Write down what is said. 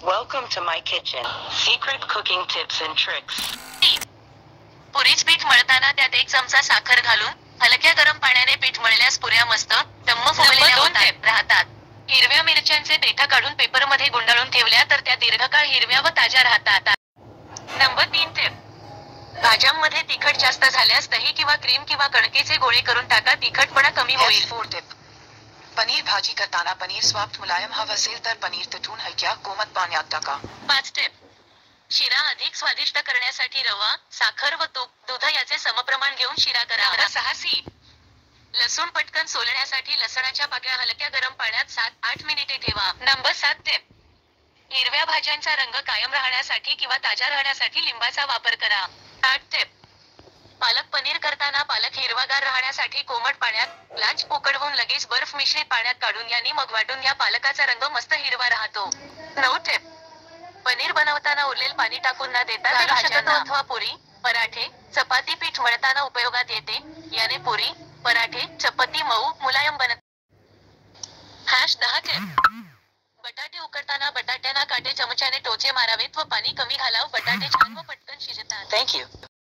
Welcome to my kitchen. Secret cooking tips and tricks. पुरीच पीठ मळताना त्यात 1 चमचा साखर घालून हलक्या गरम पाण्याने पीठ मळल्यास पुऱ्या मस्त टम्म फुगलेल्या राहतात. हिरव्या मिरच्यांचे देठ काढून पेपरमध्ये गुंडाळून ठेवल्या तर त्या दीर्घकाळ हिरव्या व ताज्या राहतात. Number 3 tip. भाज्यांमध्ये तिखट जास्त झाल्यास दही किंवा क्रीम किंवा कणकेचे गोळे करून टाका, तिखटपणा कमी होईल. 4 टिप. पनीर भाजी करताना पनीर स्वाद मुलायम हवं असेल तर पनीर तुटून हलक्या कोमट पाण्यात टाका. 5 टिप. शिरा अधिक स्वादिष्ट करण्यासाठी रवा, साखर व तूप, दूध याचे समप्रमाण घेऊन शिरा करा. 6 सी. लसूण पटकन सोलण्यासाठी लसणाच्या पाकळ्या हलक्या गरम पाण्यात 7-8 मिनिटे ठेवा. Number 7 tip. हिरव्या भाज्यांचा रंग कायम राहण्यासाठी किंवा ताज्या राहण्यासाठी लिंबाचा वापर करा. 8 टिप. पालक पनीर करताना पालक हिरवागार राहण्यासाठी कोमट पाण्यात लाच उकडवून लगेच बर्फ मिश्रित पाण्यात काढून यांनी मग वाटून या पालकाचा रंग मस्त हिरवा राहतो. 9 टिप. पनीर बनवताना उरलेलं पाणी टाकून न देता भाज्यांना अथवा पुरी, पराठे, चपाती पीठ मळताना उपयोगात येते. याने पुरी, पराठे, चपाती मऊ मुलायम बनत. 10 टिप. बटाटे उकडताना बटाट्यांना काटे चमच्याने टोचे मारावेत व पाणी कमी घालावं. बटाटे छान व पटकन शिजतात. Thank you.